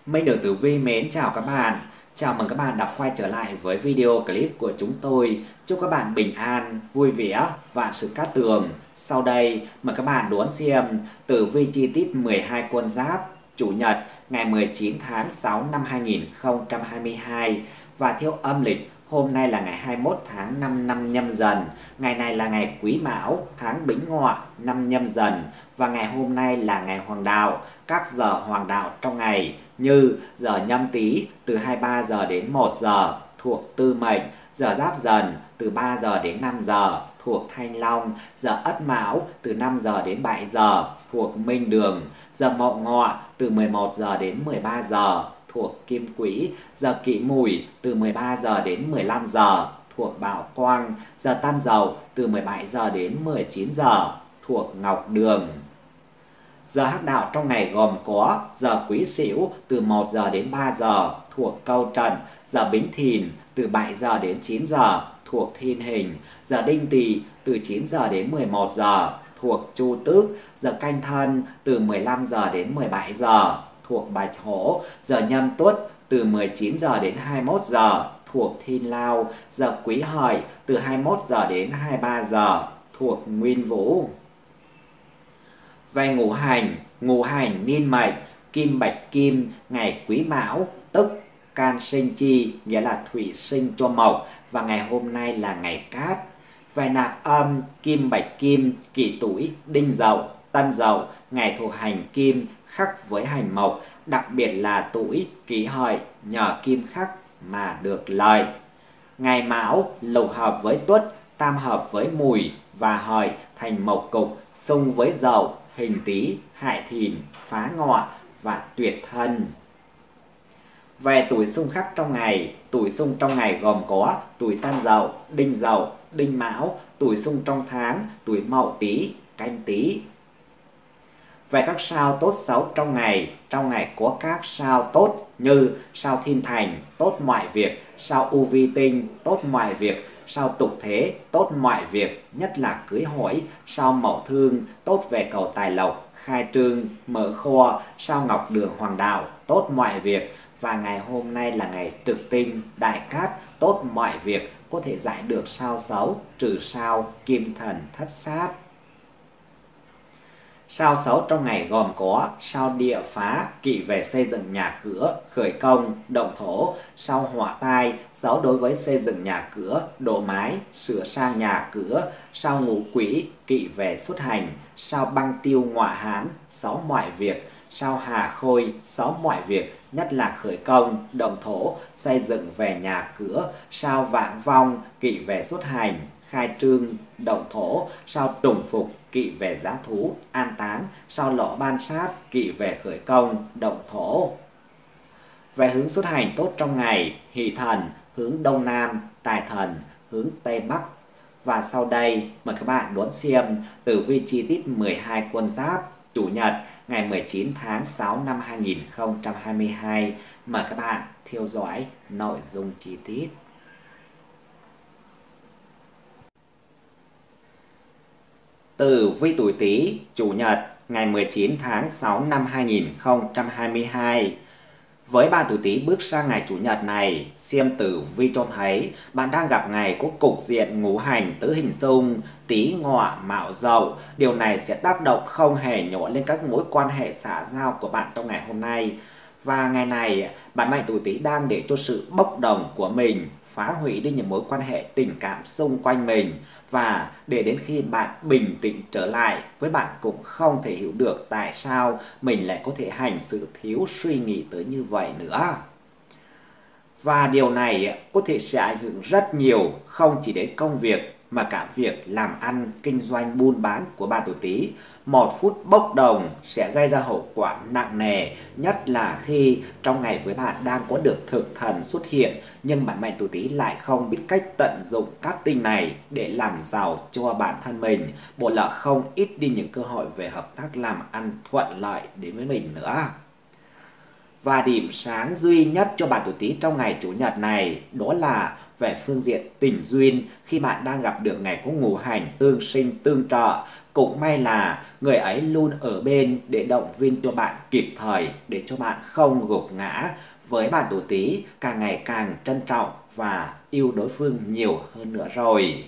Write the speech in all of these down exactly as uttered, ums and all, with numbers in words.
Minh được Tử Vi mến chào các bạn. Chào mừng các bạn đã quay trở lại với video clip của chúng tôi. Chúc các bạn bình an, vui vẻ, vạn sự cát tường. Sau đây mời các bạn đón xem Tử Vi chi tiết mười hai con giáp Chủ nhật ngày mười chín tháng sáu năm hai nghìn không trăm hai mươi hai. Và theo âm lịch, hôm nay là ngày hai mươi mốt tháng năm năm Nhâm Dần. Ngày này là ngày Quý Mão, tháng Bính Ngọ, năm Nhâm Dần. Và ngày hôm nay là ngày Hoàng đạo. Các giờ hoàng đạo trong ngày như giờ Nhâm Tý từ hai mươi ba giờ đến một giờ thuộc Tư Mệnh, giờ Giáp Dần từ ba giờ đến năm giờ thuộc Thanh Long, giờ Ất Mão từ năm giờ đến bảy giờ thuộc Minh Đường, giờ Mậu Ngọ từ mười một giờ đến mười ba giờ thuộc Kim Quỹ, giờ Kỷ Mùi từ mười ba giờ đến mười lăm giờ thuộc Bảo Quang, giờ Tân Dậu từ mười bảy giờ đến mười chín giờ thuộc Ngọc Đường. Giờ hắc đạo trong ngày gồm có giờ Quý Sửu từ một giờ đến ba giờ thuộc Câu Trần, giờ Bính Thìn từ bảy giờ đến chín giờ thuộc Thiên Hình, giờ Đinh Tỵ từ chín giờ đến mười một giờ thuộc Chu Tước, giờ Canh Thân từ mười lăm giờ đến mười bảy giờ thuộc Bạch Hổ, giờ Nhâm Tuất từ mười chín giờ đến hai mươi mốt giờ thuộc Thiên Lao, giờ Quý Hợi từ hai mươi mốt giờ đến hai mươi ba giờ thuộc Nguyên Vũ. Về ngũ hành, ngũ hành niên mệnh Kim Bạch Kim, ngày Quý Mão tức can sinh chi, nghĩa là thủy sinh cho mộc, và ngày hôm nay là ngày Cát. Về nạp âm, Kim Bạch Kim, Kỷ Tuổi, Đinh Dậu, Tân Dậu, ngày thuộc hành Kim khắc với hành mộc, đặc biệt là tuổi Kỷ Hợi nhờ kim khắc mà được lợi. Ngày Mão lục hợp với Tuất, tam hợp với Mùi và Hợi thành mộc cục, xung với Dậu, hình Tý, hại Thìn, phá Ngọ và tuyệt Thân. Về tuổi xung khắc trong ngày, tuổi xung trong ngày gồm có tuổi Tân Dậu, Đinh Dậu, Đinh Mão, tuổi xung trong tháng, tuổi Mậu Tý, Canh Tý. Về các sao tốt xấu trong ngày, trong ngày có các sao tốt như sao Thiên Thành, tốt mọi việc, sao U Vi Tinh, tốt mọi việc, sao Tục Thế, tốt mọi việc, nhất là cưới hỏi, sao Mậu Thương, tốt về cầu tài lộc, khai trương, mở kho, sao Ngọc Đường Hoàng đạo, tốt mọi việc. Và ngày hôm nay là ngày Trực Tinh, Đại Cát, tốt mọi việc, có thể giải được sao xấu, trừ sao Kim Thần Thất Sát. Sao xấu trong ngày gồm có sao Địa Phá, kỵ về xây dựng nhà cửa, khởi công, động thổ, sao Hỏa Tai, xấu đối với xây dựng nhà cửa, độ mái, sửa sang nhà cửa, sao Ngũ Quỹ, kỵ về xuất hành, sao Băng Tiêu Ngọa Hán, xấu mọi việc, sao Hà Khôi, xấu mọi việc, nhất là khởi công, động thổ, xây dựng về nhà cửa, sao Vạn Vong, kỵ về xuất hành, khai trương, động thổ, sao Trùng Phục, kỵ về giá thú, an táng, sao Lỗ Ban Sát, kỵ về khởi công, động thổ. Về hướng xuất hành tốt trong ngày, Hỷ Thần hướng Đông Nam, Tài Thần hướng Tây Bắc. Và sau đây mời các bạn đón xem tử vi chi tiết mười hai con giáp Chủ nhật ngày mười chín tháng sáu năm hai nghìn không trăm hai mươi hai. Mời các bạn theo dõi nội dung chi tiết. Tử vi tuổi Tý Chủ nhật ngày mười chín tháng sáu năm hai nghìn không trăm hai mươi hai. Với bạn tuổi Tý bước sang ngày Chủ nhật này, xem tử vi cho thấy bạn đang gặp ngày có cục diện ngũ hành tứ hình xung Tý Ngọ Mão Dậu. Điều này sẽ tác động không hề nhỏ lên các mối quan hệ xã giao của bạn trong ngày hôm nay. Và ngày này, bạn mệnh tuổi Tý đang để cho sự bốc đồng của mình phá hủy đi những mối quan hệ tình cảm xung quanh mình, và để đến khi bạn bình tĩnh trở lại với bạn cũng không thể hiểu được tại sao mình lại có thể hành xử thiếu suy nghĩ tới như vậy nữa. Và điều này có thể sẽ ảnh hưởng rất nhiều không chỉ đến công việc mà cả việc làm ăn, kinh doanh, buôn bán của bạn tuổi Tý. Một phút bốc đồng sẽ gây ra hậu quả nặng nề, nhất là khi trong ngày với bạn đang có được thực thần xuất hiện, nhưng bạn mệnh tuổi Tý lại không biết cách tận dụng các tinh này để làm giàu cho bản thân mình, bộ lỡ không ít đi những cơ hội về hợp tác làm ăn thuận lợi đến với mình nữa. Và điểm sáng duy nhất cho bạn tuổi Tý trong ngày Chủ nhật này đó là về phương diện tình duyên khi bạn đang gặp được ngày có ngũ hành tương sinh tương trợ. Cũng may là người ấy luôn ở bên để động viên cho bạn kịp thời, để cho bạn không gục ngã. Với bạn tuổi Tý, càng ngày càng trân trọng và yêu đối phương nhiều hơn nữa rồi.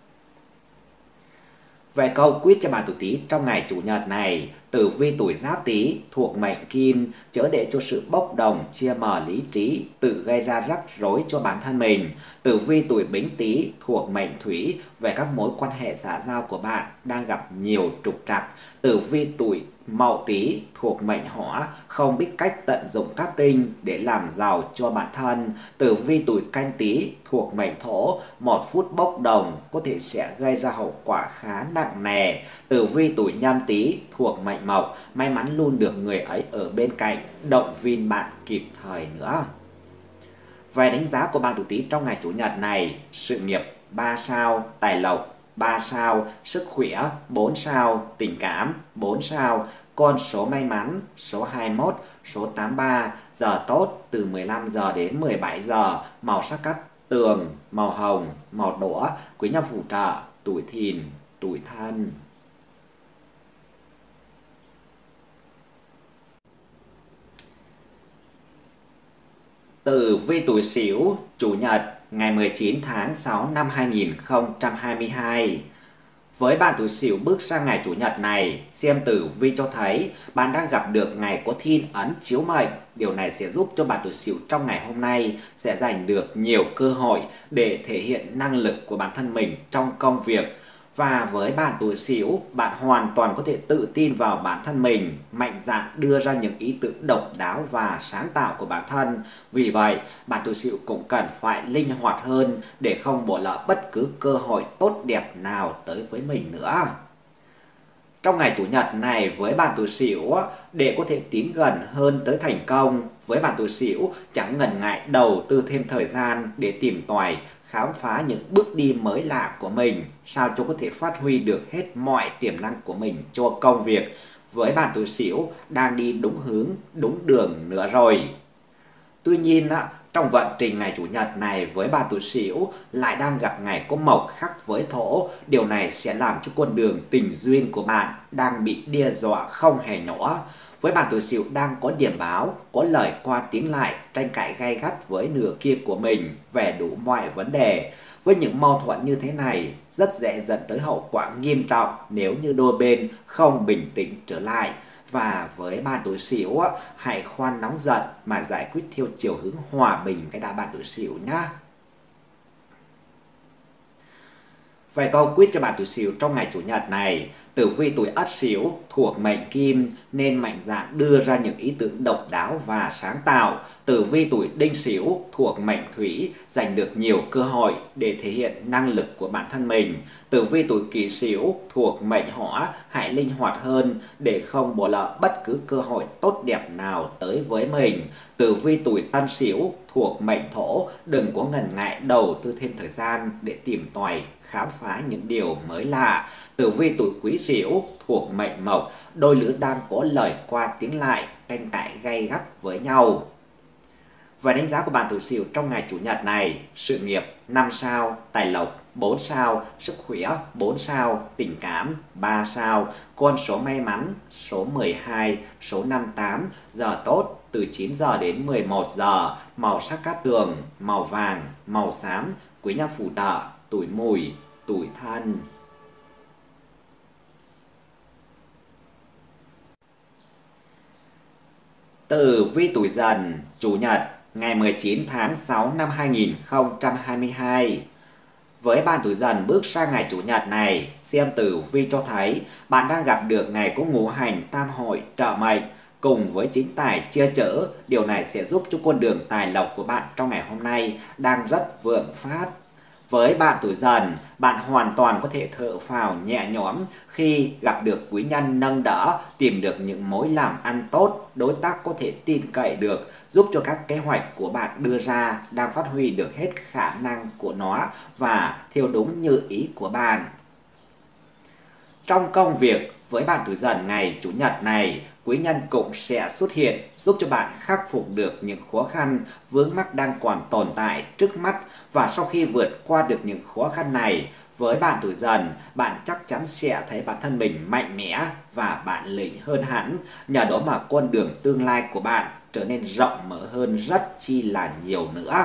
Về câu quyết cho bạn tuổi Tý trong ngày Chủ nhật này, tử vi tuổi Giáp Tý thuộc mệnh Kim, chớ để cho sự bốc đồng, chia mờ lý trí tự gây ra rắc rối cho bản thân mình. Tử vi tuổi Bính Tý thuộc mệnh Thủy, về các mối quan hệ xã giao của bạn đang gặp nhiều trục trặc. Tử vi tuổi Mậu Tý thuộc mệnh Hỏa, không biết cách tận dụng các tinh để làm giàu cho bản thân. Tử vi tuổi Canh Tý thuộc mệnh Thổ, một phút bốc đồng có thể sẽ gây ra hậu quả khá nặng nề. Tử vi tuổi Nhâm Tý thuộc mệnh Mộc, may mắn luôn được người ấy ở bên cạnh động viên bạn kịp thời nữa. Về đánh giá của bạn tuổi Tý trong ngày Chủ nhật này: sự nghiệp ba sao, tài lộc ba sao, sức khỏe bốn sao, tình cảm bốn sao. Con số may mắn số hai mươi mốt, số tám mươi ba, giờ tốt từ mười lăm giờ đến mười bảy giờ, màu sắc cát tường, màu hồng, màu đỏ, quý nhân phù trợ tuổi Thìn, tuổi Thân. Tử vi tuổi Sửu, Chủ nhật, ngày mười chín tháng sáu năm hai nghìn không trăm hai mươi hai. Với bạn tuổi Sửu bước sang ngày Chủ nhật này, xem tử vi cho thấy bạn đang gặp được ngày có thiên ấn chiếu mệnh. Điều này sẽ giúp cho bạn tuổi Sửu trong ngày hôm nay sẽ giành được nhiều cơ hội để thể hiện năng lực của bản thân mình trong công việc. Và với bạn tuổi Sửu, bạn hoàn toàn có thể tự tin vào bản thân mình, mạnh dạn đưa ra những ý tưởng độc đáo và sáng tạo của bản thân. Vì vậy, bạn tuổi Sửu cũng cần phải linh hoạt hơn để không bỏ lỡ bất cứ cơ hội tốt đẹp nào tới với mình nữa. Trong ngày Chủ nhật này với bạn tuổi Sửu, để có thể tiến gần hơn tới thành công, với bạn tuổi Sửu chẳng ngần ngại đầu tư thêm thời gian để tìm tòi, khám phá những bước đi mới lạ của mình, sao cho có thể phát huy được hết mọi tiềm năng của mình cho công việc. Với bạn tuổi Sửu đang đi đúng hướng, đúng đường nữa rồi. Tuy nhiên, trong vận trình ngày Chủ nhật này với bạn tuổi Sửu lại đang gặp ngày có mộc khắc với Thổ. Điều này sẽ làm cho con đường tình duyên của bạn đang bị đe dọa không hề nhỏ. Với bạn tuổi Sửu đang có điểm báo, có lời qua tiếng lại, tranh cãi gay gắt với nửa kia của mình về đủ mọi vấn đề. Với những mâu thuẫn như thế này, rất dễ dẫn tới hậu quả nghiêm trọng nếu như đôi bên không bình tĩnh trở lại. Và với bạn tuổi Sửu, hãy khoan nóng giận mà giải quyết theo chiều hướng hòa bình cái đã bạn tuổi Sửu nhá. Về câu quyết cho bạn tuổi Sửu trong ngày Chủ nhật này: tử vi tuổi Ất Sửu thuộc mệnh Kim nên mạnh dạn đưa ra những ý tưởng độc đáo và sáng tạo. Tử vi tuổi Đinh Sửu thuộc mệnh Thủy, giành được nhiều cơ hội để thể hiện năng lực của bản thân mình. Tử vi tuổi Kỷ Sửu thuộc mệnh Hỏa, hãy linh hoạt hơn để không bỏ lỡ bất cứ cơ hội tốt đẹp nào tới với mình. Tử vi tuổi Tân Sửu thuộc mệnh Thổ, đừng có ngần ngại đầu tư thêm thời gian để tìm tòi, khám phá những điều mới lạ. Tử vi tuổi Quý Sửu thuộc mệnh Mộc, đôi lứa đang có lời qua tiếng lại, tranh cãi gay gắt với nhau. Và đánh giá của bạn tuổi Sửu trong ngày Chủ nhật này: sự nghiệp năm sao, tài lộc bốn sao, sức khỏe bốn sao, tình cảm ba sao. Con số may mắn số mười hai, số năm mươi tám, giờ tốt từ chín giờ đến mười một giờ, màu sắc cát tường, màu vàng, màu xám, quý nhân phù trợ tuổi Mùi, tuổi Thân. Tử vi tuổi Dần, Chủ nhật, ngày mười chín tháng sáu năm hai nghìn không trăm hai mươi hai. Với bạn tuổi Dần bước sang ngày Chủ nhật này, xem tử vi cho thấy bạn đang gặp được ngày có ngũ hành tam hội trợ mệnh cùng với chính tài chia chở. Điều này sẽ giúp cho con đường tài lộc của bạn trong ngày hôm nay đang rất vượng phát. Với bạn tuổi Dần, bạn hoàn toàn có thể thở phào nhẹ nhõm khi gặp được quý nhân nâng đỡ, tìm được những mối làm ăn tốt, đối tác có thể tin cậy được, giúp cho các kế hoạch của bạn đưa ra đang phát huy được hết khả năng của nó và theo đúng như ý của bạn. Trong công việc với bạn tuổi Dần ngày Chủ nhật này, quý nhân cũng sẽ xuất hiện giúp cho bạn khắc phục được những khó khăn vướng mắc đang còn tồn tại trước mắt. Và sau khi vượt qua được những khó khăn này, với bạn tuổi Dần, bạn chắc chắn sẽ thấy bản thân mình mạnh mẽ và bản lĩnh hơn hẳn. Nhờ đó mà con đường tương lai của bạn trở nên rộng mở hơn rất chi là nhiều nữa.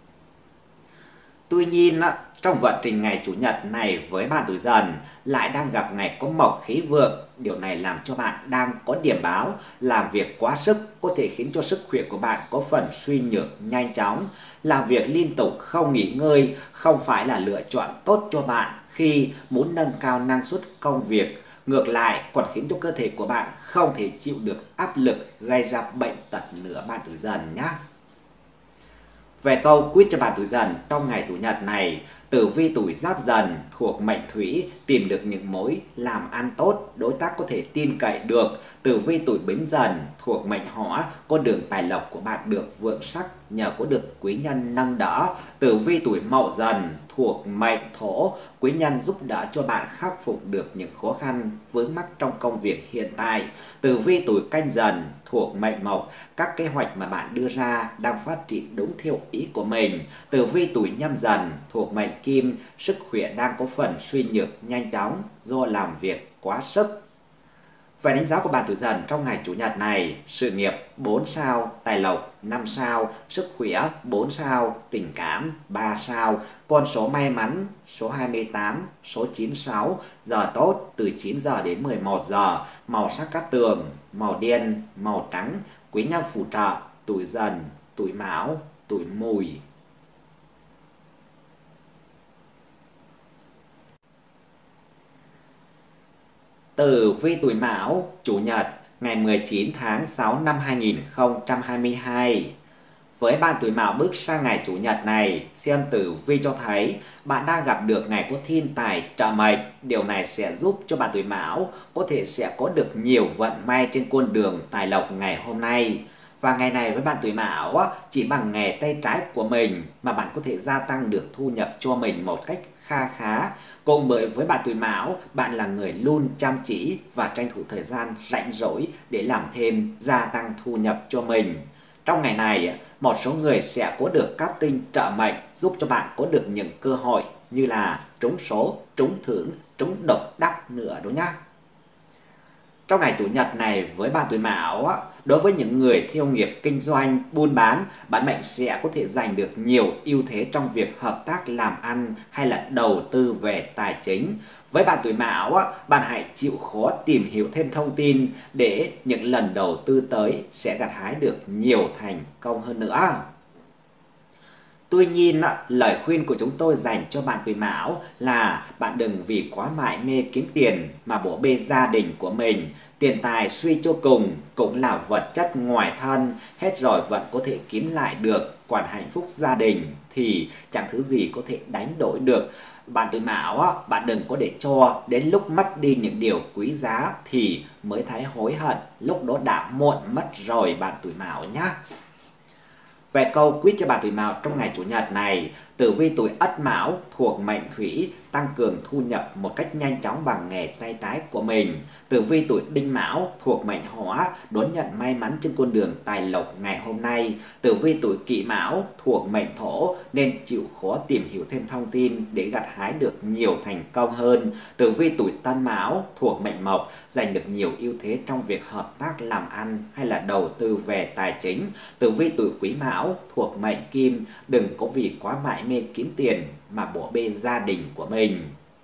Tuy nhiên, trong vận trình ngày Chủ nhật này với bạn tuổi Dần lại đang gặp ngày có mộc khí vượng. Điều này làm cho bạn đang có điểm báo làm việc quá sức có thể khiến cho sức khỏe của bạn có phần suy nhược nhanh chóng. Làm việc liên tục không nghỉ ngơi không phải là lựa chọn tốt cho bạn khi muốn nâng cao năng suất công việc. Ngược lại còn khiến cho cơ thể của bạn không thể chịu được áp lực gây ra bệnh tật nữa bạn tuổi Dần nhé. Về câu quyết cho bạn tuổi Dần trong ngày Chủ nhật này, tử vi tuổi Giáp Dần thuộc mệnh Thủy tìm được những mối làm ăn tốt, đối tác có thể tin cậy được. Tử vi tuổi Bính Dần thuộc mệnh Hỏa, con đường tài lộc của bạn được vượng sắc nhờ có được quý nhân nâng đỡ. Tử vi tuổi Mậu Dần thuộc mệnh Thổ, quý nhân giúp đỡ cho bạn khắc phục được những khó khăn vướng mắc trong công việc hiện tại. Tử vi tuổi Canh Dần thuộc mệnh Mộc, các kế hoạch mà bạn đưa ra đang phát triển đúng theo ý của mình. Tử vi tuổi Nhâm Dần thuộc mệnh Kim, sức khỏe đang có phần suy nhược nhanh chóng do làm việc quá sức. Về đánh giá của bạn tuổi Dần trong ngày Chủ nhật này: sự nghiệp bốn sao, tài lộc năm sao, sức khỏe bốn sao, tình cảm ba sao, con số may mắn số hai mươi tám, số chín mươi sáu, giờ tốt từ chín giờ đến mười một giờ, màu sắc cát tường, màu đen, màu trắng, quý nhân phù trợ tuổi Dần, tuổi Mão, tuổi Mùi. Tử vi tuổi Mão, Chủ nhật, ngày mười chín tháng sáu năm hai nghìn không trăm hai mươi hai. Với bạn tuổi Mão bước sang ngày Chủ nhật này, xem tử vi cho thấy bạn đang gặp được ngày có thiên tài trợ mệnh. Điều này sẽ giúp cho bạn tuổi Mão có thể sẽ có được nhiều vận may trên con đường tài lộc ngày hôm nay. Và ngày này với bạn tuổi Mão, chỉ bằng nghề tay trái của mình mà bạn có thể gia tăng được thu nhập cho mình một cách kha khá. Cùng bởi với bạn tuổi Mão, bạn là người luôn chăm chỉ và tranh thủ thời gian rảnh rỗi để làm thêm, gia tăng thu nhập cho mình. Trong ngày này, một số người sẽ có được các tinh trợ mệnh giúp cho bạn có được những cơ hội như là trúng số, trúng thưởng, trúng độc đắc nữa đó nhá. Trong ngày Chủ nhật này với bạn tuổi Mão, đối với những người theo nghiệp kinh doanh, buôn bán, bản mệnh sẽ có thể giành được nhiều ưu thế trong việc hợp tác làm ăn hay là đầu tư về tài chính. Với bạn tuổi Mão, bạn hãy chịu khó tìm hiểu thêm thông tin để những lần đầu tư tới sẽ gặt hái được nhiều thành công hơn nữa. Tuy nhiên, lời khuyên của chúng tôi dành cho bạn tuổi Mão là bạn đừng vì quá mải mê kiếm tiền mà bỏ bê gia đình của mình. Tiền tài suy cho cùng cũng là vật chất ngoài thân, hết rồi vẫn có thể kiếm lại được. Còn hạnh phúc gia đình thì chẳng thứ gì có thể đánh đổi được. Bạn tuổi Mão, bạn đừng có để cho đến lúc mất đi những điều quý giá thì mới thấy hối hận, lúc đó đã muộn mất rồi bạn tuổi Mão nhé. Về câu quyết cho bạn tuổi Mão trong ngày Chủ nhật này, tử vi tuổi Ất Mão thuộc mệnh Thủy tăng cường thu nhập một cách nhanh chóng bằng nghề tay trái của mình. Tử vi tuổi Đinh Mão thuộc mệnh Hỏa đón nhận may mắn trên con đường tài lộc ngày hôm nay. Tử vi tuổi Kỷ Mão thuộc mệnh Thổ nên chịu khó tìm hiểu thêm thông tin để gặt hái được nhiều thành công hơn. Tử vi tuổi Tân Mão thuộc mệnh Mộc giành được nhiều ưu thế trong việc hợp tác làm ăn hay là đầu tư về tài chính. Tử vi tuổi Quý Mão thuộc mệnh Kim, đừng có vì quá mải mê kiếm tiền mà bỏ bê gia đình của mình.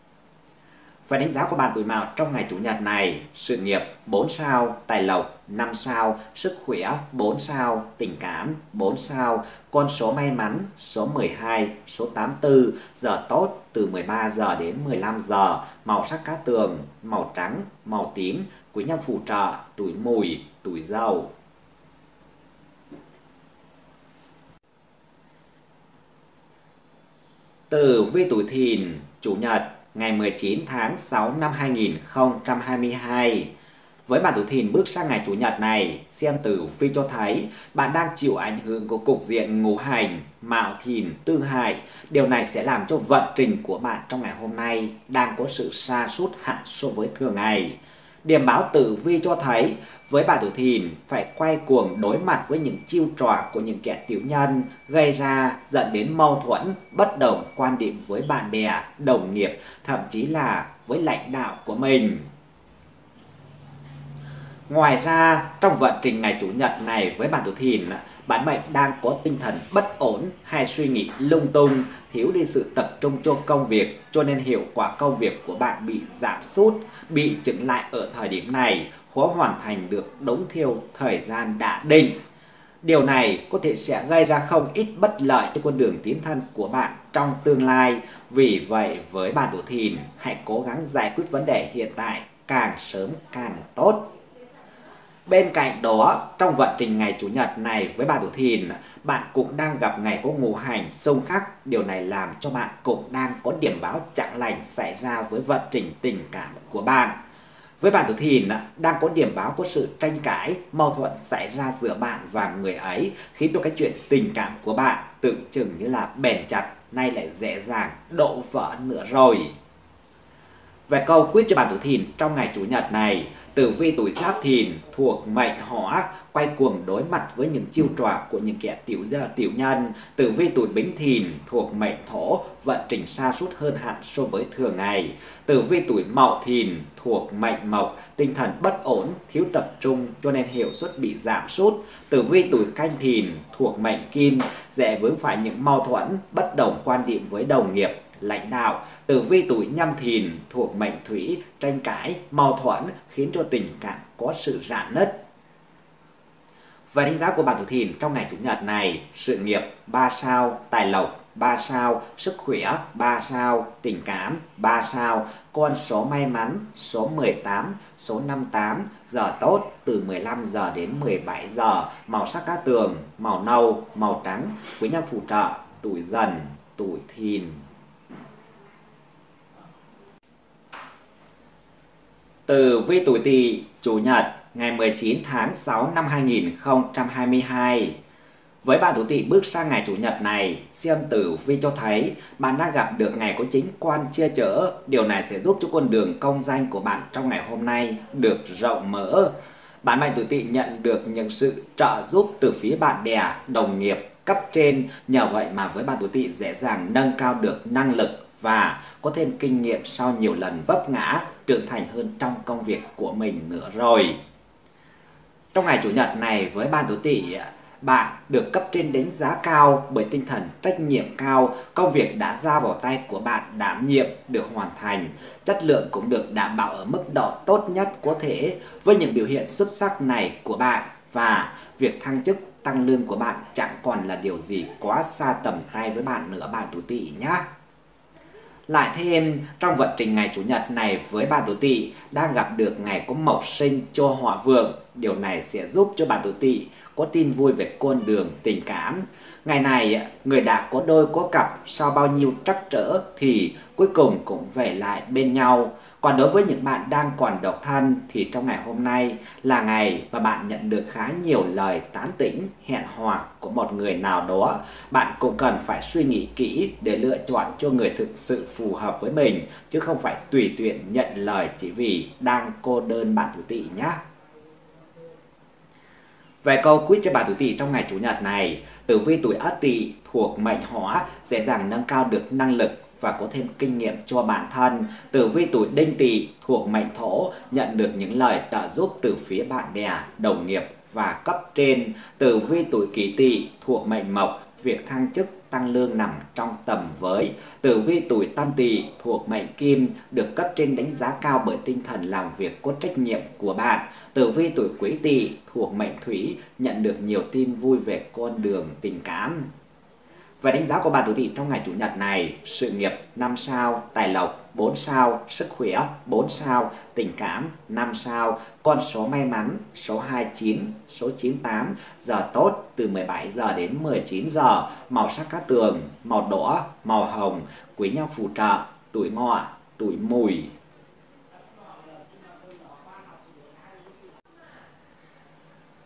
Về đánh giá của bạn tuổi Mão trong ngày Chủ nhật này: sự nghiệp bốn sao, tài lộc năm sao, sức khỏe bốn sao, tình cảm bốn sao, con số may mắn số mười hai, số tám mươi tư, giờ tốt từ mười ba giờ đến mười lăm giờ, màu sắc cát tường, màu trắng, màu tím, quý nhân phù trợ tuổi Mùi, tuổi Dậu. Tử vi tuổi Thìn, Chủ nhật, ngày mười chín tháng sáu năm hai nghìn không trăm hai mươi hai. Với bạn tuổi Thìn bước sang ngày Chủ nhật này, xem tử vi cho thấy bạn đang chịu ảnh hưởng của cục diện ngũ hành, Mão Thìn, Tương Hại. Điều này sẽ làm cho vận trình của bạn trong ngày hôm nay đang có sự sa sút hẳn so với thường ngày. Điểm báo tử vi cho thấy với bạn tuổi Thìn phải quay cuồng đối mặt với những chiêu trò của những kẻ tiểu nhân gây ra dẫn đến mâu thuẫn, bất đồng quan điểm với bạn bè, đồng nghiệp, thậm chí là với lãnh đạo của mình. Ngoài ra, trong vận trình ngày Chủ nhật này với bạn tuổi Thìn, bạn mệnh đang có tinh thần bất ổn hay suy nghĩ lung tung, thiếu đi sự tập trung cho công việc, cho nên hiệu quả công việc của bạn bị giảm sút, bị chững lại ở thời điểm này, khó hoàn thành được đúng theo thời gian đã định. Điều này có thể sẽ gây ra không ít bất lợi cho con đường tiến thân của bạn trong tương lai. Vì vậy, với bạn tuổi Thìn, hãy cố gắng giải quyết vấn đề hiện tại càng sớm càng tốt. Bên cạnh đó, trong vận trình ngày Chủ nhật này với bạn tuổi Thìn, bạn cũng đang gặp ngày có ngũ hành xung khắc. Điều này làm cho bạn cũng đang có điểm báo chẳng lành xảy ra với vận trình tình cảm của bạn. Với bạn tuổi Thìn, đang có điểm báo có sự tranh cãi, mâu thuẫn xảy ra giữa bạn và người ấy, khiến cho cái chuyện tình cảm của bạn tưởng chừng như là bền chặt, nay lại dễ dàng đổ vỡ nữa rồi. Về câu quyết cho bạn tuổi Thìn trong ngày Chủ nhật này, tử vi tuổi Giáp Thìn thuộc mệnh Hỏa quay cuồng đối mặt với những chiêu trò của những kẻ tiểu gia tiểu nhân. Tử vi tuổi Bính Thìn thuộc mệnh Thổ, vận trình sa sút hơn hẳn so với thường ngày. Tử vi tuổi Mậu Thìn thuộc mệnh Mộc, tinh thần bất ổn, thiếu tập trung cho nên hiệu suất bị giảm sút. Tử vi tuổi Canh Thìn thuộc mệnh Kim, dễ vướng phải những mâu thuẫn, bất đồng quan điểm với đồng nghiệp, lãnh đạo. Tử vi tuổi Nhâm Thìn thuộc mệnh Thủy, tranh cãi, mâu thuẫn khiến cho tình cảm có sự rạn nứt. Và đánh giá của bạn tuổi Thìn trong ngày Chủ nhật này: sự nghiệp ba sao, tài lộc ba sao, sức khỏe ba sao, tình cảm ba sao. Con số may mắn số mười tám, số năm mươi tám, giờ tốt từ mười lăm giờ đến mười bảy giờ, màu sắc cát tường màu nâu, màu trắng, quý nhân phù trợ tuổi Dần, tuổi Thìn. Tử vi tuổi Tỵ Chủ nhật ngày mười chín tháng sáu năm hai nghìn không trăm hai mươi hai. Với bạn tuổi Tỵ bước sang ngày Chủ nhật này, xem tử vi cho thấy bạn đang gặp được ngày có chính quan che chở. Điều này sẽ giúp cho con đường công danh của bạn trong ngày hôm nay được rộng mở. Bạn mệnh tuổi Tỵ nhận được những sự trợ giúp từ phía bạn bè, đồng nghiệp, cấp trên. Nhờ vậy mà với bạn tuổi Tỵ dễ dàng nâng cao được năng lực và có thêm kinh nghiệm sau nhiều lần vấp ngã, trưởng thành hơn trong công việc của mình nữa rồi. Trong ngày Chủ nhật này với bạn tuổi Tỵ, bạn được cấp trên đánh giá cao bởi tinh thần trách nhiệm cao. Công việc đã giao vào tay của bạn đảm nhiệm được hoàn thành, chất lượng cũng được đảm bảo ở mức độ tốt nhất có thể. Với những biểu hiện xuất sắc này của bạn và việc thăng chức tăng lương của bạn chẳng còn là điều gì quá xa tầm tay với bạn nữa bạn tuổi Tỵ nhé. Lại thêm, trong vận trình ngày Chủ nhật này với bạn tuổi Tỵ đang gặp được ngày có mộc sinh cho họa vượng. Điều này sẽ giúp cho bạn tuổi Tỵ có tin vui về con đường tình cảm. Ngày này, người đã có đôi có cặp sau bao nhiêu trắc trở thì cuối cùng cũng về lại bên nhau. Còn đối với những bạn đang còn độc thân thì trong ngày hôm nay là ngày mà bạn nhận được khá nhiều lời tán tỉnh, hẹn hò của một người nào đó. Bạn cũng cần phải suy nghĩ kỹ để lựa chọn cho người thực sự phù hợp với mình, chứ không phải tùy tiện nhận lời chỉ vì đang cô đơn bạn tuổi Tỵ nhé. Về câu quyết cho bạn tuổi Tỵ trong ngày Chủ nhật này, tử vi tuổi Ất Tỵ thuộc mệnh Hỏa dễ dàng nâng cao được năng lực và có thêm kinh nghiệm cho bản thân. Tử vi tuổi Đinh Tỵ thuộc mệnh Thổ nhận được những lời trợ giúp từ phía bạn bè, đồng nghiệp và cấp trên. Tử vi tuổi Kỷ Tỵ thuộc mệnh Mộc, việc thăng chức tăng lương nằm trong tầm với. Tử vi tuổi Tân Tỵ thuộc mệnh Kim được cấp trên đánh giá cao bởi tinh thần làm việc có trách nhiệm của bạn. Tử vi tuổi Quý Tỵ thuộc mệnh Thủy nhận được nhiều tin vui về con đường tình cảm. Về đánh giá của bạn tuổi Tỵ trong ngày Chủ nhật này: sự nghiệp năm sao, tài lộc bốn sao, sức khỏe bốn sao, tình cảm năm sao. Con số may mắn số hai mươi chín, số chín mươi tám, giờ tốt từ mười bảy giờ đến mười chín giờ, màu sắc cát tường màu đỏ, màu hồng, quý nhân phù trợ tuổi Ngọ, tuổi Mùi.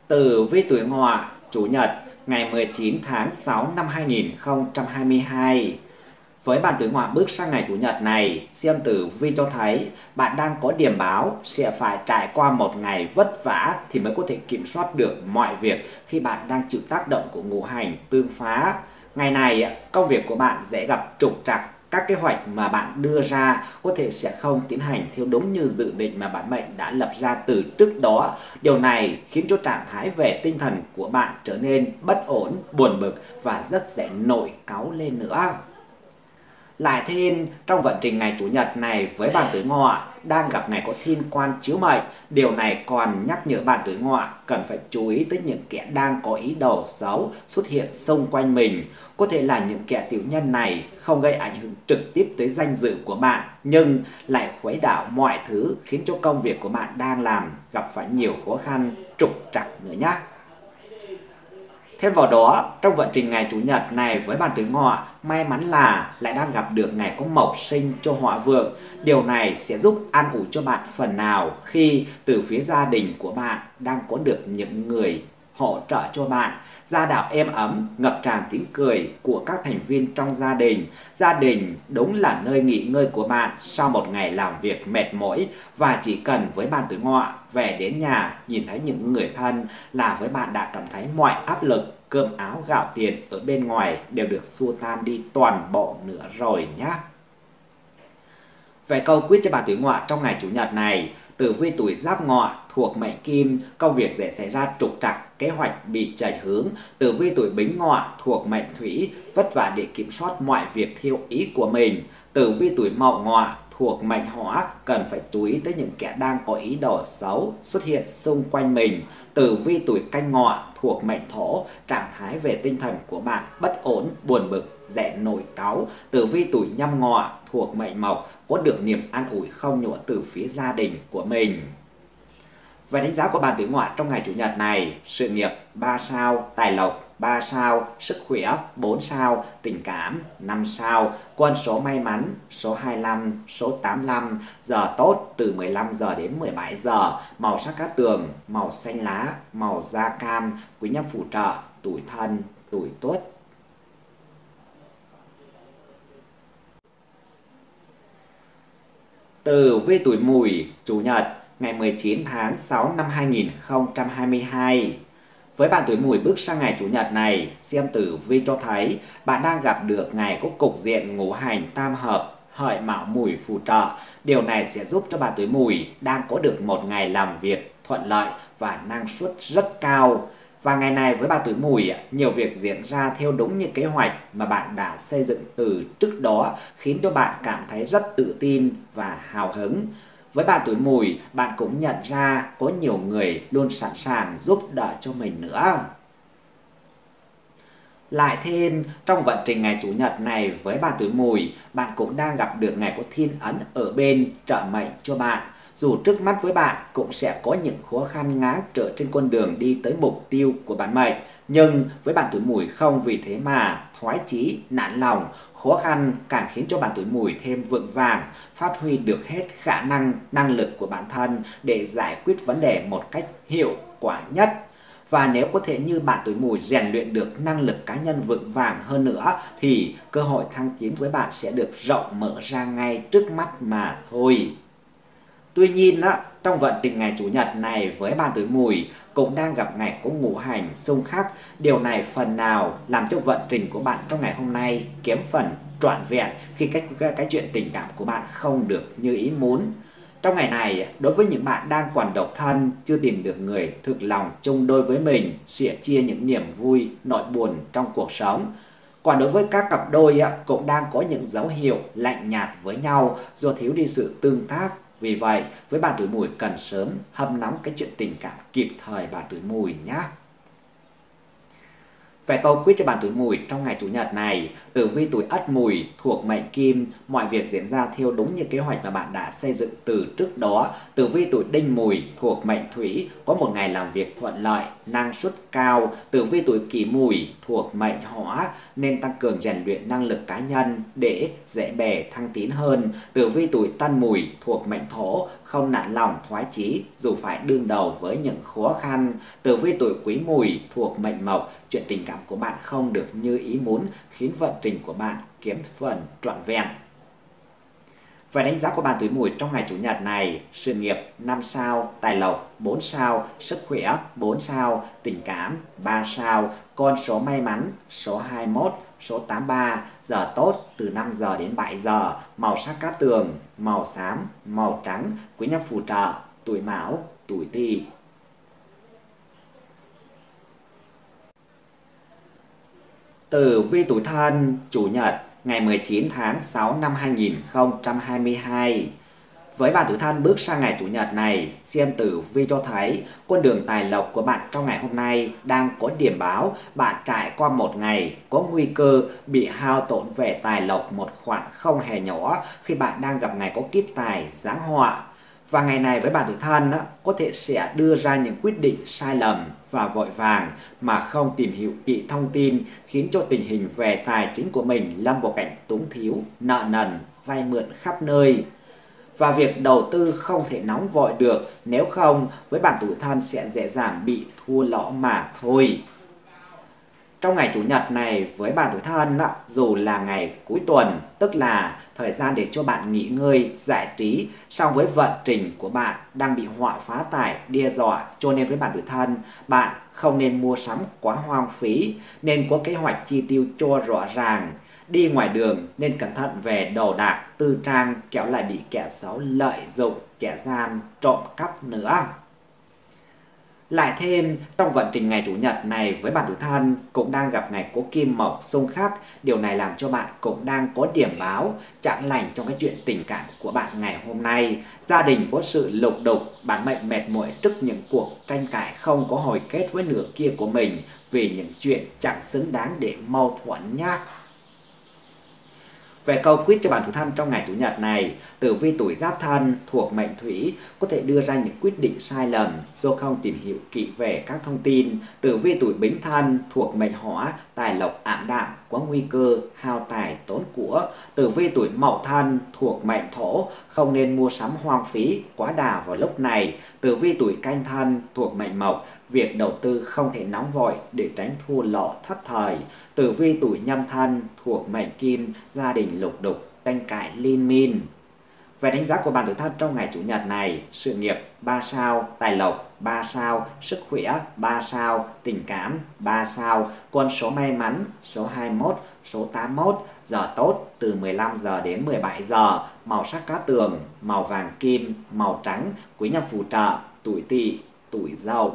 Tử vi tuổi Ngọ, Chủ nhật, ngày mười chín tháng sáu năm hai nghìn không trăm hai mươi hai. Với bạn tuổi Ngọ bước sang ngày Chủ nhật này, xem tử vi cho thấy bạn đang có điểm báo sẽ phải trải qua một ngày vất vả thì mới có thể kiểm soát được mọi việc khi bạn đang chịu tác động của ngũ hành tương phá. Ngày này, công việc của bạn sẽ gặp trục trặc, các kế hoạch mà bạn đưa ra có thể sẽ không tiến hành theo đúng như dự định mà bản mệnh đã lập ra từ trước đó. Điều này khiến cho trạng thái về tinh thần của bạn trở nên bất ổn, buồn bực và rất dễ nổi cáu lên nữa. Lại thêm, trong vận trình ngày Chủ nhật này với bạn tuổi Ngọ đang gặp ngày có thiên quan chiếu mệnh, điều này còn nhắc nhở bạn tuổi Ngọ cần phải chú ý tới những kẻ đang có ý đồ xấu xuất hiện xung quanh mình. Có thể là những kẻ tiểu nhân này không gây ảnh hưởng trực tiếp tới danh dự của bạn, nhưng lại khuấy đảo mọi thứ, khiến cho công việc của bạn đang làm gặp phải nhiều khó khăn, trục trặc nữa nhé. Thêm vào đó, trong vận trình ngày Chủ nhật này với bạn tuổi Ngọ, may mắn là lại đang gặp được ngày có mộc sinh cho họa vượng. Điều này sẽ giúp an ủi cho bạn phần nào khi từ phía gia đình của bạn đang có được những người hỗ trợ cho bạn. Gia đạo êm ấm, ngập tràn tiếng cười của các thành viên trong gia đình. Gia đình đúng là nơi nghỉ ngơi của bạn sau một ngày làm việc mệt mỏi, và chỉ cần với bạn tuổi Ngọ về đến nhà nhìn thấy những người thân là với bạn đã cảm thấy mọi áp lực, cơm áo gạo tiền ở bên ngoài đều được xua tan đi toàn bộ nữa rồi nhé. Về câu quyết cho bạn tuổi Ngọ trong ngày Chủ nhật này, tử vi tuổi Giáp Ngọ thuộc mệnh Kim, công việc dễ xảy ra trục trặc, kế hoạch bị chệch hướng. Tử vi tuổi Bính Ngọ thuộc mệnh Thủy, vất vả để kiểm soát mọi việc theo ý của mình. Tử vi tuổi Mậu Ngọ thuộc mệnh Hỏa, cần phải chú ý tới những kẻ đang có ý đồ xấu xuất hiện xung quanh mình. Tử vi tuổi Canh Ngọ thuộc mệnh Thổ, trạng thái về tinh thần của bạn bất ổn, buồn bực, dễ nổi cáu. Tử vi tuổi Nhâm Ngọ thuộc mệnh Mộc, có được niềm an ủi không nhỏ từ phía gia đình của mình. Về đánh giá của bạn tuổi Ngọ trong ngày Chủ nhật này: sự nghiệp ba sao, tài lộc ba sao, sức khỏe bốn sao, tình cảm năm sao, quân số may mắn số hai mươi lăm, số tám mươi lăm, giờ tốt từ mười lăm giờ đến mười bảy giờ, màu sắc cát tường màu xanh lá, màu da cam, quý nhân phù trợ tuổi Thân, tuổi Tuất. Tử vi tuổi Mùi, Chủ nhật, ngày mười chín tháng sáu năm hai nghìn không trăm hai mươi hai. Với bạn tuổi Mùi bước sang ngày Chủ nhật này, xem tử vi cho thấy bạn đang gặp được ngày có cục diện ngũ hành tam hợp, Hợi Mão Mùi phù trợ. Điều này sẽ giúp cho bạn tuổi Mùi đang có được một ngày làm việc thuận lợi và năng suất rất cao. Và ngày này với bạn tuổi Mùi, nhiều việc diễn ra theo đúng như kế hoạch mà bạn đã xây dựng từ trước đó, khiến cho bạn cảm thấy rất tự tin và hào hứng. Với bạn tuổi Mùi, bạn cũng nhận ra có nhiều người luôn sẵn sàng giúp đỡ cho mình nữa. Lại thêm, trong vận trình ngày Chủ nhật này với bạn tuổi Mùi, bạn cũng đang gặp được ngày có thiên ấn ở bên trợ mệnh cho bạn. Dù trước mắt với bạn cũng sẽ có những khó khăn ngáng trở trên con đường đi tới mục tiêu của bản mệnh, nhưng với bạn tuổi Mùi không vì thế mà thoái chí, nản lòng. Khó khăn càng khiến cho bạn tuổi Mùi thêm vững vàng, phát huy được hết khả năng, năng lực của bản thân để giải quyết vấn đề một cách hiệu quả nhất. Và nếu có thể như bạn tuổi Mùi rèn luyện được năng lực cá nhân vững vàng hơn nữa thì cơ hội thăng tiến với bạn sẽ được rộng mở ra ngay trước mắt mà thôi. Tuy nhiên, trong vận trình ngày Chủ nhật này với bạn tuổi Mùi cũng đang gặp ngày có ngũ hành xung khắc. Điều này phần nào làm cho vận trình của bạn trong ngày hôm nay kém phần trọn vẹn khi cái, cái, cái chuyện tình cảm của bạn không được như ý muốn. Trong ngày này, đối với những bạn đang còn độc thân, chưa tìm được người thực lòng chung đôi với mình, sẽ chia những niềm vui, nỗi buồn trong cuộc sống. Còn đối với các cặp đôi cũng đang có những dấu hiệu lạnh nhạt với nhau do thiếu đi sự tương tác. Vì vậy, với bạn tuổi Mùi cần sớm hâm nóng cái chuyện tình cảm kịp thời bạn tuổi Mùi nhé. Về câu quyết cho bạn tuổi Mùi trong ngày Chủ nhật này, tử vi tuổi Ất Mùi thuộc mệnh Kim, mọi việc diễn ra theo đúng như kế hoạch mà bạn đã xây dựng từ trước đó. Tử vi tuổi Đinh Mùi thuộc mệnh Thủy, có một ngày làm việc thuận lợi, năng suất cao. Tử vi tuổi Kỷ Mùi thuộc mệnh Hỏa, nên tăng cường rèn luyện năng lực cá nhân để dễ bề thăng tiến hơn. Tử vi tuổi Tân Mùi thuộc mệnh Thổ, không nản lòng thoái chí dù phải đương đầu với những khó khăn. Tử vi tuổi Quý Mùi thuộc mệnh Mộc, chuyện tình cảm của bạn không được như ý muốn, khiến vận trình của bạn kém phần trọn vẹn. Về đánh giá của bạn tuổi Mùi trong ngày Chủ nhật này: sự nghiệp năm sao, tài lộc bốn sao, sức khỏe bốn sao, tình cảm ba sao, con số may mắn số hai mươi mốt, số tám mươi ba, giờ tốt từ năm giờ đến bảy giờ, màu sắc cát tường, màu xám, màu trắng, quý nhân phù trợ, tuổi Mão, tuổi Tỵ. Tử vi tuổi Thân Chủ nhật ngày mười chín tháng sáu năm hai nghìn không trăm hai mươi hai. Với bạn tuổi Thân bước sang ngày Chủ nhật này, xem tử vi cho thấy con đường tài lộc của bạn trong ngày hôm nay đang có điểm báo bạn trải qua một ngày có nguy cơ bị hao tổn về tài lộc một khoản không hề nhỏ khi bạn đang gặp ngày có kiếp tài giáng họa. Và ngày này với bạn tuổi Thân có thể sẽ đưa ra những quyết định sai lầm và vội vàng mà không tìm hiểu kỹ thông tin, khiến cho tình hình về tài chính của mình lâm vào cảnh túng thiếu, nợ nần, vay mượn khắp nơi. Và việc đầu tư không thể nóng vội được, nếu không với bạn tuổi Thân sẽ dễ dàng bị thua lỗ mà thôi. Trong ngày Chủ nhật này với bạn tuổi Thân, dù là ngày cuối tuần, tức là thời gian để cho bạn nghỉ ngơi, giải trí, song với vận trình của bạn đang bị họa phá tài đe dọa, cho nên với bạn tuổi Thân, bạn không nên mua sắm quá hoang phí, nên có kế hoạch chi tiêu cho rõ ràng. Đi ngoài đường nên cẩn thận về đồ đạc, tư trang, kẻo lại bị kẻ xấu lợi dụng, kẻ gian trộm cắp nữa. Lại thêm, trong vận trình ngày Chủ nhật này với bạn tuổi Thân cũng đang gặp ngày có kim mộc xung khắc. Điều này làm cho bạn cũng đang có điểm báo chẳng lành trong cái chuyện tình cảm của bạn ngày hôm nay. Gia đình có sự lục đục, bản mệnh mệt mỏi trước những cuộc tranh cãi không có hồi kết với nửa kia của mình vì những chuyện chẳng xứng đáng để mâu thuẫn nhé. Về câu quyết cho bạn tuổi Thân trong ngày Chủ nhật này, tử vi tuổi Giáp Thân thuộc mệnh Thủy có thể đưa ra những quyết định sai lầm do không tìm hiểu kỹ về các thông tin. Tử vi tuổi Bính Thân thuộc mệnh Hỏa, tài lộc ảm đạm, có nguy cơ hao tài tốn của. Tử vi tuổi Mậu Thân thuộc mệnh Thổ, không nên mua sắm hoang phí quá đà vào lúc này. Tử vi tuổi Canh Thân thuộc mệnh Mộc, việc đầu tư không thể nóng vội để tránh thua lỗ thất thời. Tử vi tuổi Nhâm Thân thuộc mệnh Kim, gia đình lục đục, tranh cãi liên miên. Về đánh giá của bạn tuổi Thân trong ngày Chủ nhật này: sự nghiệp ba sao, tài lộc ba sao, sức khỏe ba sao, tình cảm ba sao, con số may mắn số hai mươi mốt, số tám mươi mốt, giờ tốt từ mười lăm giờ đến mười bảy giờ, màu sắc cát tường, màu vàng kim, màu trắng, quý nhân phù trợ, tuổi Tỵ, tuổi Dậu.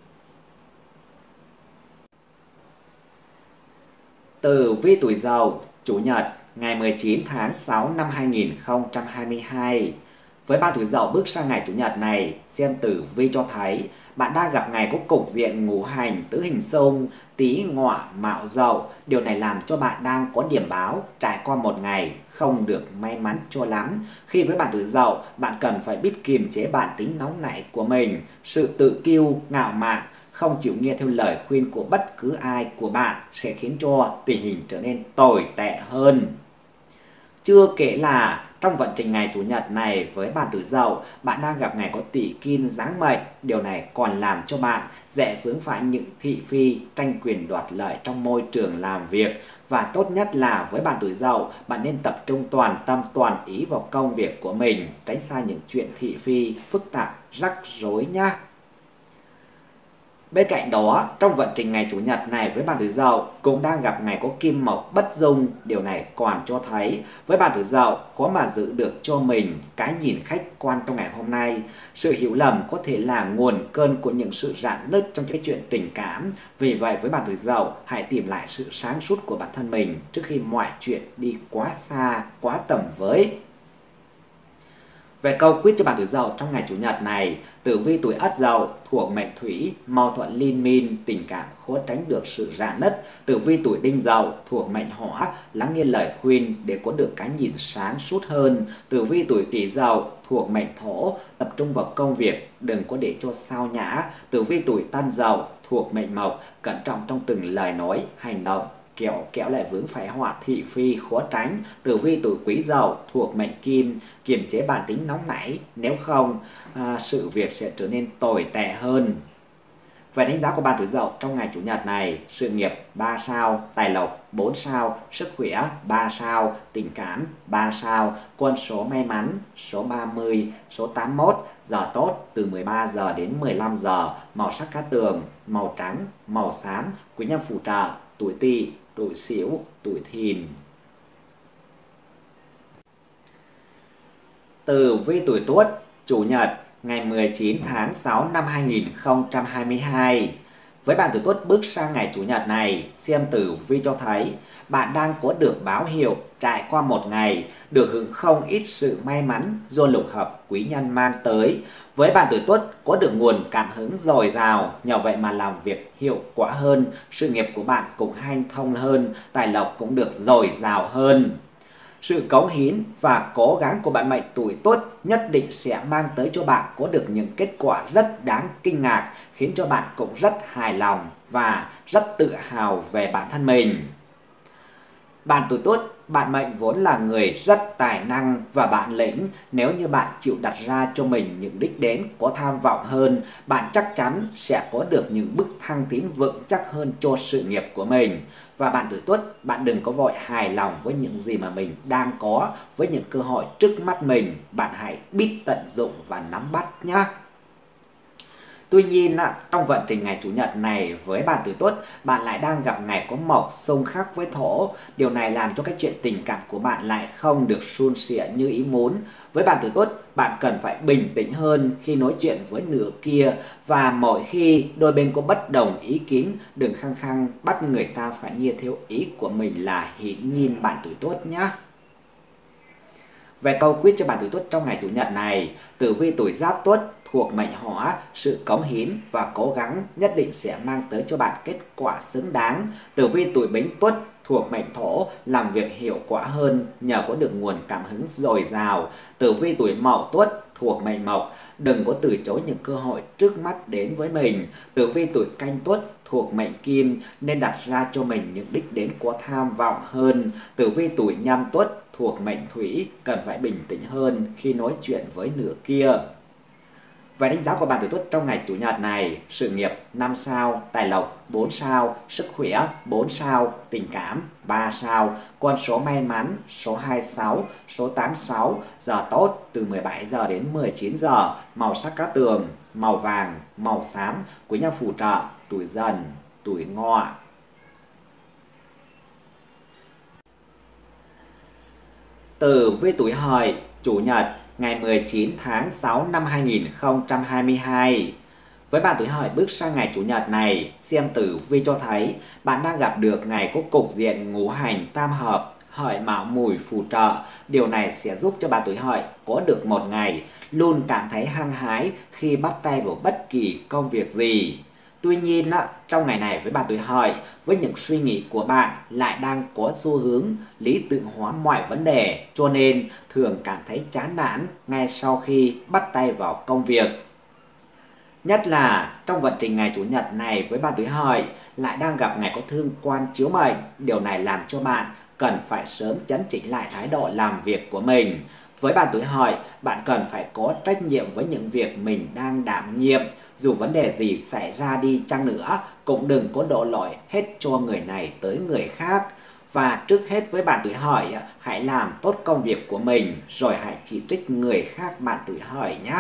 Tử vi tuổi Dậu Chủ nhật ngày mười chín tháng sáu năm hai nghìn không trăm hai mươi hai. Với bạn tuổi Dậu bước sang ngày Chủ nhật này, xem tử vi cho thấy bạn đang gặp ngày có cục diện ngũ hành tứ hình xung Tý Ngọ Mão Dậu. Điều này làm cho bạn đang có điểm báo trải qua một ngày không được may mắn cho lắm. Khi với bạn tuổi Dậu, bạn cần phải biết kiềm chế bản tính nóng nảy của mình, sự tự kiêu, ngạo mạn, không chịu nghe theo lời khuyên của bất cứ ai của bạn sẽ khiến cho tình hình trở nên tồi tệ hơn. Chưa kể là trong vận trình ngày Chủ nhật này với bạn tuổi Dậu, bạn đang gặp ngày có Tỵ Kim giáng mệnh. Điều này còn làm cho bạn dễ vướng phải những thị phi, tranh quyền đoạt lợi trong môi trường làm việc. Và tốt nhất là với bạn tuổi Dậu, bạn nên tập trung toàn tâm toàn ý vào công việc của mình, tránh xa những chuyện thị phi, phức tạp, rắc rối nhé. Bên cạnh đó, trong vận trình ngày Chủ nhật này với bạn tuổi Dậu cũng đang gặp ngày có kim mộc bất dung. Điều này còn cho thấy với bạn tuổi Dậu khó mà giữ được cho mình cái nhìn khách quan trong ngày hôm nay. Sự hiểu lầm có thể là nguồn cơn của những sự rạn nứt trong cái chuyện tình cảm. Vì vậy với bạn tuổi Dậu, hãy tìm lại sự sáng suốt của bản thân mình trước khi mọi chuyện đi quá xa, quá tầm với. Về câu quyết cho bạn tuổi Dậu trong ngày Chủ nhật này, tử vi tuổi Ất Dậu thuộc mệnh Thủy, mâu thuẫn liên miên, tình cảm khó tránh được sự rạn nứt. Tử vi tuổi Đinh Dậu thuộc mệnh Hỏa, lắng nghe lời khuyên để có được cái nhìn sáng suốt hơn. Tử vi tuổi Kỷ Dậu thuộc mệnh Thổ, tập trung vào công việc, đừng có để cho sao nhã. Tử vi tuổi Tân Dậu thuộc mệnh Mộc, cẩn trọng trong từng lời nói, hành động, kẻo kéo lại vướng phải họa thị phi khó tránh. Tử vi tuổi Quý Dậu thuộc mệnh Kim, kiềm chế bản tính nóng nảy, nếu không à, sự việc sẽ trở nên tồi tệ hơn. Về đánh giá của bạn tuổi Dậu trong ngày Chủ nhật này: sự nghiệp ba sao, tài lộc bốn sao, sức khỏe ba sao, tình cảm ba sao, quân số may mắn số ba mươi, số tám mươi mốt, giờ tốt từ mười ba giờ đến mười lăm giờ, màu sắc cát tường màu trắng, màu xám, quý nhân phù trợ tuổi Tỵ, tuổi Sửu, tuổi Thìn. Tử vi tuổi Tuất Chủ nhật ngày mười chín tháng sáu năm hai nghìn không trăm hai mươi hai. Với bạn tuổi Tuất bước sang ngày Chủ nhật này, xem tử vi cho thấy bạn đang có được báo hiệu trải qua một ngày được hưởng không ít sự may mắn do lục hợp quý nhân mang tới. Với bạn tuổi Tuất có được nguồn cảm hứng dồi dào, nhờ vậy mà làm việc hiệu quả hơn, sự nghiệp của bạn cũng hanh thông hơn, tài lộc cũng được dồi dào hơn. Sự cống hiến và cố gắng của bạn mệnh tuổi Tuất nhất định sẽ mang tới cho bạn có được những kết quả rất đáng kinh ngạc, khiến cho bạn cũng rất hài lòng và rất tự hào về bản thân mình. Bạn tuổi Tuất, bạn mệnh vốn là người rất tài năng và bản lĩnh. Nếu như bạn chịu đặt ra cho mình những đích đến có tham vọng hơn, bạn chắc chắn sẽ có được những bước thăng tiến vững chắc hơn cho sự nghiệp của mình. Và bạn tuổi Tuất, bạn đừng có vội hài lòng với những gì mà mình đang có, với những cơ hội trước mắt mình, bạn hãy biết tận dụng và nắm bắt nhé. Tuy nhiên, trong vận trình ngày Chủ nhật này với bạn tuổi Tuất, bạn lại đang gặp ngày có mộc xung khắc với Thổ. Điều này làm cho cái chuyện tình cảm của bạn lại không được suôn sẻ như ý muốn. Với bạn tuổi Tuất, bạn cần phải bình tĩnh hơn khi nói chuyện với nửa kia, và mỗi khi đôi bên có bất đồng ý kiến, đừng khăng khăng bắt người ta phải nghe theo ý của mình là hiển nhiên bạn tuổi Tuất nhé. Về câu quyết cho bạn tuổi Tuất trong ngày Chủ nhật này, tử vi tuổi Giáp Tuất thuộc mệnh Hỏa, sự cống hiến và cố gắng nhất định sẽ mang tới cho bạn kết quả xứng đáng. Tử vi tuổi Bính Tuất thuộc mệnh Thổ, làm việc hiệu quả hơn nhờ có được nguồn cảm hứng dồi dào. Tử vi tuổi Mậu Tuất thuộc mệnh Mộc, đừng có từ chối những cơ hội trước mắt đến với mình. Tử vi tuổi Canh Tuất thuộc mệnh Kim, nên đặt ra cho mình những đích đến có tham vọng hơn. Tử vi tuổi Nhâm Tuất thuộc mệnh Thủy, cần phải bình tĩnh hơn khi nói chuyện với nửa kia. Về đánh giá của bạn tuổi Tuất trong ngày Chủ nhật này: sự nghiệp năm sao, tài lộc bốn sao, sức khỏe bốn sao, tình cảm ba sao, con số may mắn số hai mươi sáu, số tám mươi sáu, giờ tốt từ mười bảy giờ đến mười chín giờ, màu sắc cát tường màu vàng, màu xám, quý nhân phù trợ tuổi Dần, tuổi Ngọ. Tử vi tuổi Hợi Chủ nhật ngày mười chín tháng sáu năm hai nghìn không trăm hai mươi hai. Với bạn tuổi Hợi bước sang ngày Chủ nhật này, xem tử vi cho thấy bạn đang gặp được ngày có cục diện ngũ hành tam hợp, Hợi Mão Mùi phù trợ. Điều này sẽ giúp cho bạn tuổi Hợi có được một ngày luôn cảm thấy hăng hái khi bắt tay vào bất kỳ công việc gì. Tuy nhiên, trong ngày này với bạn tuổi Hợi, với những suy nghĩ của bạn lại đang có xu hướng lý tưởng hóa mọi vấn đề, cho nên thường cảm thấy chán nản ngay sau khi bắt tay vào công việc. Nhất là trong vận trình ngày Chủ nhật này với bạn tuổi Hợi lại đang gặp ngày có thương quan chiếu mệnh. Điều này làm cho bạn cần phải sớm chấn chỉnh lại thái độ làm việc của mình. Với bạn tuổi Hợi, bạn cần phải có trách nhiệm với những việc mình đang đảm nhiệm. Dù vấn đề gì xảy ra đi chăng nữa, cũng đừng có đổ lỗi hết cho người này tới người khác. Và trước hết với bạn tuổi Hợi, hãy làm tốt công việc của mình, rồi hãy chỉ trích người khác bạn tuổi Hợi nhé.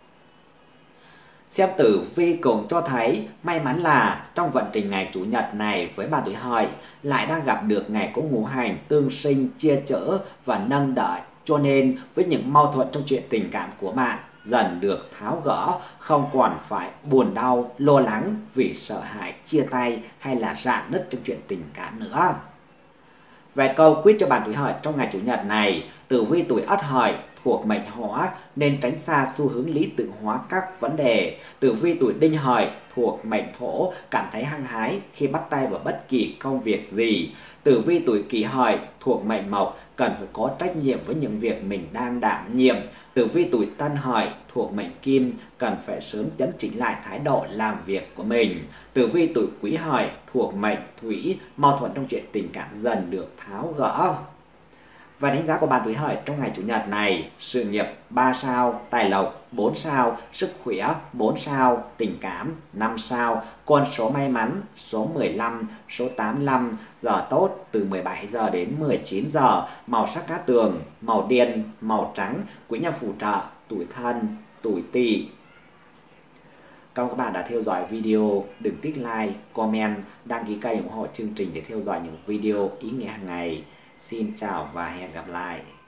Xem tử vi cũng cho thấy may mắn là trong vận trình ngày Chủ nhật này với bạn tuổi Hợi lại đang gặp được ngày có ngũ hành tương sinh chia chở và nâng đỡ, cho nên với những mâu thuẫn trong chuyện tình cảm của bạn dần được tháo gỡ, không còn phải buồn đau, lo lắng vì sợ hãi chia tay hay là rạn nứt trong chuyện tình cảm nữa. Về câu quyết cho bạn tuổi Hợi trong ngày Chủ nhật này, Tử vi tuổi Ất Hợi thuộc mệnh Hỏa nên tránh xa xu hướng lý tưởng hóa các vấn đề. Tử vi tuổi Đinh Hợi thuộc mệnh Thổ cảm thấy hăng hái khi bắt tay vào bất kỳ công việc gì. Tử vi tuổi Kỷ Hợi thuộc mệnh Mộc cần phải có trách nhiệm với những việc mình đang đảm nhiệm. Tử vi tuổi Tân Hợi thuộc mệnh Kim cần phải sớm chấn chỉnh lại thái độ làm việc của mình. Tử vi tuổi Quý Hợi thuộc mệnh Thủy, mâu thuẫn trong chuyện tình cảm dần được tháo gỡ. Và đánh giá của bạn tuổi Hợi trong ngày Chủ nhật này: sự nghiệp ba sao, tài lộc bốn sao, sức khỏe bốn sao, tình cảm năm sao, con số may mắn số mười lăm, số tám mươi lăm, giờ tốt từ mười bảy giờ đến mười chín giờ, màu sắc cát tường, màu đen, màu trắng, quý nhân phù trợ tuổi Thân, tuổi Tỵ. Cảm ơn các bạn đã theo dõi video, đừng tích like, comment, đăng ký kênh ủng hộ chương trình để theo dõi những video ý nghĩa hàng ngày. Xin chào và hẹn gặp lại.